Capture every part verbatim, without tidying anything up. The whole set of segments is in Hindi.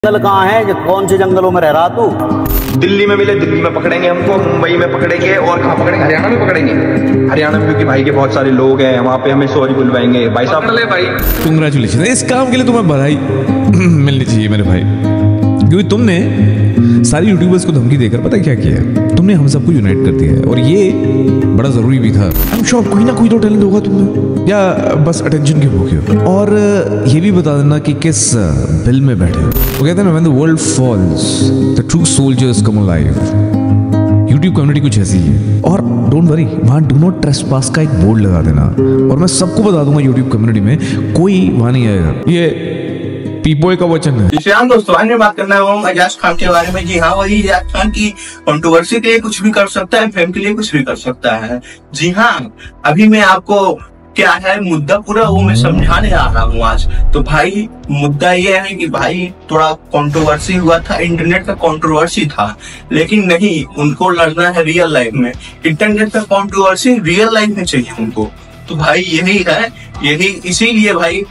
जंगल कहाँ है? जो कौन से जंगलों में रह रहा तू? दिल्ली में मिले, दिल्ली में पकड़ेंगे हमको, मुंबई में पकड़ेंगे और कहाँ पकड़ेंगे? हरियाणा में पकड़ेंगे। हरियाणा में क्योंकि भाई के बहुत सारे लोग हैं वहाँ पे, हमें सॉरी बुलवाएंगे। भाई साहब ले भाई, कांग्रेचुलेशन, इस काम के लिए तुम्हें बधाई मिलनी चाहिए मेरे भाई, क्योंकि तुमने सारी यूट्यूबर्स को धमकी देकर पता क्या किया है, तुमने हम सबको यूनाइट कर दिया है और ये बड़ा जरूरी भी था। आई एम श्योर कोई ना कोई तो टैलेंट होगा तुम्हें, या बस अटेंशन के भूखे हो। और ये भी बता देना कि किस बिल में बैठे हो। वो कहते हैं ना, when the world falls the true soldiers come alive. YouTube community कुछ ऐसी है। और डोंट वरी, वहाँ डू नॉट ट्रेसपास का एक बोर्ड लगा देना और मैं सबको बता दूंगा यूट्यूब कम्युनिटी में कोई वहाँ नहीं आएगा। ये पीपोए का वचन है। जी हाँ दोस्तों, आज मैं बात करना हूँ एजाज खान के बारे में। जी हाँ, वही एजाज खान की कंट्रोवर्सी के लिए कुछ भी कर सकता है, फेम के लिए कुछ भी कर सकता है। जी हाँ, अभी मैं आपको क्या है मुद्दा पूरा वो मैं समझाने आ रहा हूँ आज। तो भाई मुद्दा ये है कि भाई थोड़ा कंट्रोवर्सी हुआ था, इंटरनेट का कंट्रोवर्सी था, लेकिन नहीं, उनको लड़ना है रियल लाइफ में। इंटरनेट का कंट्रोवर्सी रियल लाइफ में चाहिए उनको। तो भाई यही है, यही इसीलिए भाई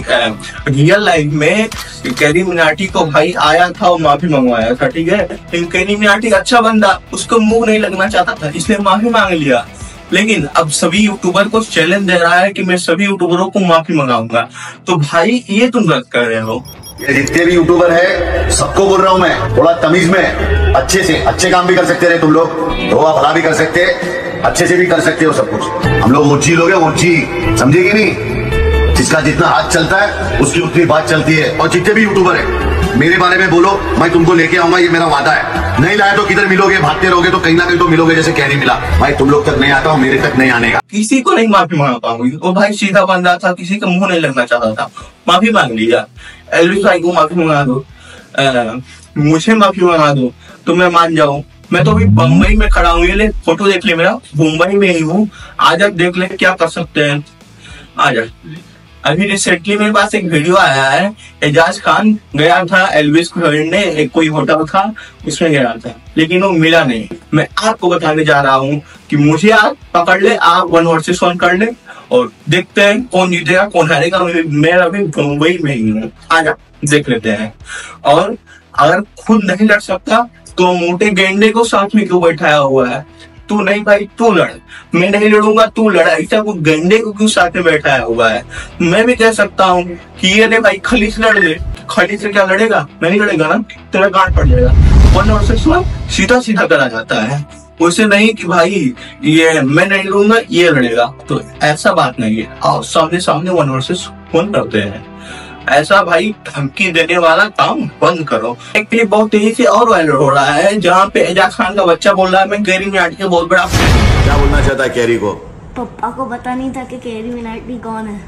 रियल लाइफ में कैरी मिनाटी को भाई आया था और माफी मंगवाया था, ठीक है। लेकिन कैरी मिनाटी अच्छा बंदा, उसको मुंह नहीं लगना चाहता था, इसलिए माफी मांग लिया। लेकिन अब सभी यूट्यूबर को चैलेंज दे रहा है कि मैं सभी यूट्यूबरों को माफी मंगाऊंगा। तो भाई ये तुम गलत कर रहे हो। ये जितने भी यूट्यूबर है सबको बोल रहा हूँ मैं, थोड़ा तमीज में, अच्छे से अच्छे काम भी कर सकते रहे तुम लोग, धोआ भला भी कर सकते, अच्छे से भी कर सकते हो सब कुछ। हम लोग ओछी लोग हैं, ओछी, समझे कि नहीं? जिसका जितना हाथ चलता है उसकी उतनी बात चलती है। और जितने भी यूट्यूबर है मेरे बारे में बोलो, मैं तुमको लेके आऊंगा, ये मेरा वादा है। नहीं लाया तो किधर मिलोगे, भागते रहोगे तो कहीं ना कहीं तो मिलोगे, जैसे कैरी मिला। भाई तुम लोग तक नहीं आता हूँ, मेरे तक नहीं आने का। किसी को नहीं माफी मांग पाऊंगी। वो भाई सीधा बंदा था, किसी का मुंह नहीं लगना चाहता था, माफी मांग लिया। एलविस भाई को माफी मंगा दो, आ, मुझे माफी मंगा दो तो मैं मान जाऊं। मैं तो अभी बम्बई में खड़ा हूँ, ये ले फोटो देख ले मेरा, मुंबई में ही हूँ। आजा देख ले क्या कर सकते हैं, आजा। अभी रिसेंटली मेरे पास एक वीडियो आया है, एजाज खान गया था एल्विस को छोड़ने, एक कोई होटल था उसमें गया था, लेकिन वो मिला नहीं। मैं आपको बताने जा रहा हूँ कि मुझे आप पकड़ ले, आप वन वर्सेस वन कर ले और देखते हैं कौन जीतेगा कौन हारेगा। मैं अभी मुंबई में ही हूँ, आजा देख लेते हैं। और अगर खुद नहीं लड़ सकता तो मोटे गेंडे को साथ में क्यों बैठाया हुआ है? तू नहीं भाई, तू लड़, मैं नहीं लड़ूंगा, तू लड़ा। ऐसा वो गंडे को क्यों साथ में बैठाया हुआ है? मैं भी कह सकता हूँ कि ये रे भाई खली से लड़ ले। खली से क्या लड़ेगा? नहीं लड़ेगा ना, तेरा गांठ पड़ जाएगा। वन वर्सेस वन सीधा सीधा करा जाता है, वैसे नहीं कि भाई ये मैं नहीं लड़ूंगा ये लड़ेगा। तो ऐसा बात नहीं है, आओ सामने सामने वन वर्सेस वन करते हैं। ऐसा भाई धमकी देने वाला काम बंद करो। एक क्लिप बहुत तेजी से और वायरल हो रहा है जहाँ पे एजाज खान का बच्चा बोल रहा है मैं कैरी मिनाटी का बहुत बड़ा। क्या बोलना चाहता है कैरी को? पापा को पता नहीं था कि कैरी मिनाटी कौन है।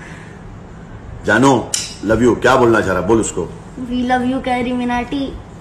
जानो लव यू, क्या बोलना चाह रहा, बोल उसको। We love you Carry Minati.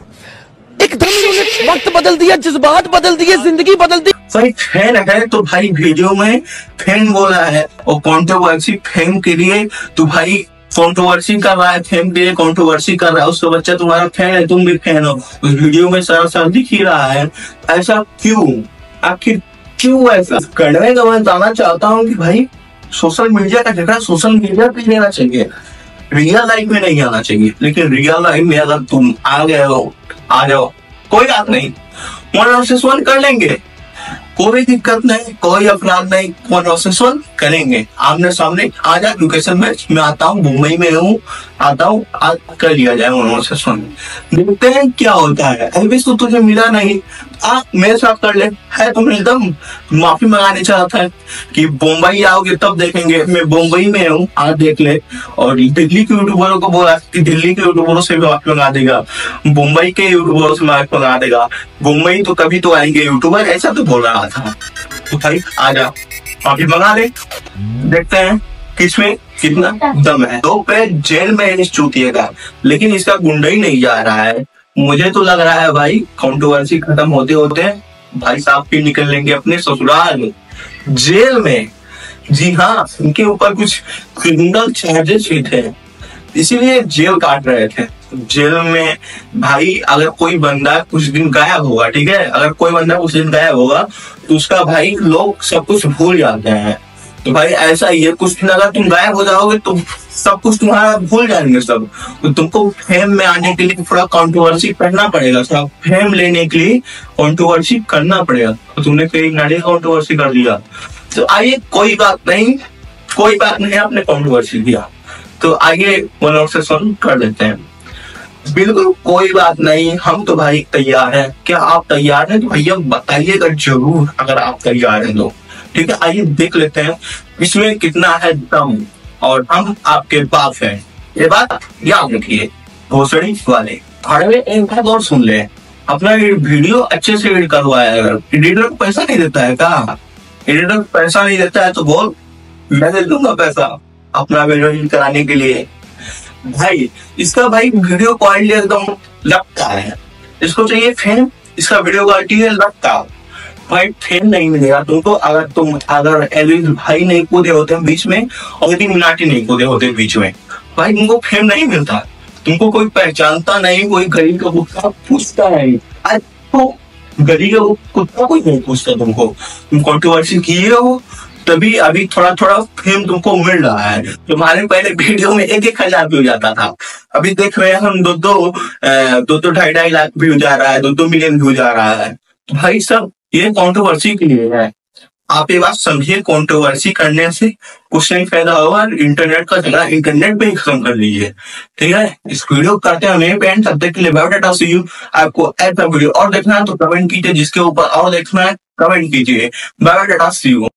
एकदम इन्होंने वक्त बदल दिया, जज्बात बदल दिए, जिंदगी बदल दी। भाई फैन है तो भाई वीडियो में फैन बोला है और कंट्रोवर्सी फैन के लिए, तो भाई कंट्रोवर्सी कर रहा है, फेम के लिए कंट्रोवर्सी कर रहा है। उसका बच्चा तुम्हारा फैन है, तुम भी फैन हो, उस वीडियो में सारा सारा दिख ही रहा है। ऐसा क्यों, आखिर क्यों ऐसा करने का? मैं जानना चाहता हूँ कि भाई सोशल मीडिया का जगह सोशल मीडिया पे लेना चाहिए, रियल लाइफ में नहीं आना चाहिए। लेकिन रियल लाइफ में अगर तुम आ गए हो, आ जाओ, कोई बात नहीं, वन वर्सेस वन कर लेंगे, कोई दिक्कत नहीं, कोई अपराध नहीं, वन वर्सेस वन करेंगे आमने सामने। आ जाए लोकेशन में, मैं आता हूँ, मुंबई में हूँ, आता हूँ, आज कर लिया जाए वन वर्सेस वन। देखते हैं क्या होता है। एल्विस तो तुझे मिला नहीं, आ मेरे साथ कर ले। है तुम एकदम माफी मंगाने चाहता है कि मुंबई आओगे तब देखेंगे, मैं मुंबई में हूँ, आज देख ले। और दिल्ली के यूट्यूबरों को बोला कि दिल्ली के यूट्यूबरों से भी माफी मंगा देगा, मुंबई के यूट्यूबरों से माफी मंगा देगा। मुंबई तो कभी तो आएंगे यूट्यूबर, ऐसा तो बोल रहा था। तो भाई आजा माफी मंगा ले, देखते हैं किसमें कितना दम है। दो पे जेल में इस चूतिएगा, लेकिन इसका गुंडा ही नहीं जा रहा है। मुझे तो लग रहा है भाई कंट्रोवर्सी खत्म होते होते भाई साहब भी निकल लेंगे अपने ससुराल जेल में। जी हाँ, उनके ऊपर कुछ क्रिमिनल चार्जेस भी थे, इसीलिए जेल काट रहे थे। जेल में भाई अगर कोई बंदा कुछ दिन गायब होगा, ठीक है, अगर कोई बंदा कुछ दिन गायब होगा तो उसका भाई लोग सब कुछ भूल जाते हैं। तो भाई ऐसा ही है, कुछ दिन अगर तुम गायब हो जाओगे तो सब कुछ तुम्हारा भूल जाएंगे सब। तो तुमको फेम में आने के लिए थोड़ा कंट्रोवर्सी करना पड़ेगा, थोड़ा फेम लेने के लिए कंट्रोवर्सी करना पड़ेगा। तो तुमने कई नारी कंट्रोवर्सी कर दिया, तो आइए कोई बात नहीं, कोई बात नहीं, आपने कंट्रोवर्सी किया तो आइए वन और से सॉल्व कर देते हैं। बिल्कुल कोई बात नहीं, हम तो भाई तैयार हैं। क्या आप तैयार हैं? तो भैया बताइएगा जरूर अगर आप तैयार हैं तो। ठीक है, आइए देख लेते हैं इसमें कितना है दम, और हम आपके बाप हैं, ये बात याद रखिए भोसड़ी वाले। भाड़े में एक बात और सुन ले, अपना वीडियो अच्छे से एडिट करवाया, अगर एडिटर को पैसा नहीं देता है क्या? एडिटर को पैसा नहीं देता है तो बोल, मैं दे दूंगा पैसा अपना वीडियो एडिट कराने के लिए। भाई इसका भाई वीडियो क्वालिटी एकदम लगता है, इसको चाहिए फेम, इसका वीडियो क्वालिटी है लगता है। भाई फेम नहीं मिलेगा तुमको अगर तुम अगर एलविन भाई नहीं कूदे होते बीच में और यदि मिनाटी नहीं कूदे होते बीच में, भाई तुमको फेम नहीं मिलता, तुमको कोई पहचानता नहीं, कोई गरीब का कुत्ता पूछता नहीं। आज तो गरीब का कुत्ता कोई नहीं पूछता तुमको, तुम कंट्रोवर्सी किए हो तभी अभी थोड़ा थोड़ा फेम तुमको मिल रहा है। तुम्हारे पहले वीडियो में एक एक हजार व्यू जाता था, अभी देख रहे हैं हम दो दो दो दो ढाई ढाई लाख व्यू जा रहा है, दो दो मिलियन व्यू जा रहा है। तो भाई सब ये कंट्रोवर्सी के लिए है, आप ये बात समझिए। कंट्रोवर्सी करने से कुछ नहीं फायदा होगा, इंटरनेट का झगड़ा इंटरनेट पे ही खत्म कर लीजिए। ठीक है, इस वीडियो करते हैं हमें पेंट, तब तक के लिए बायोडाटा सी यू। आपको ऐसा वीडियो और देखना है तो कमेंट कीजिए, जिसके ऊपर और देखना है कमेंट कीजिए। Biodata see you.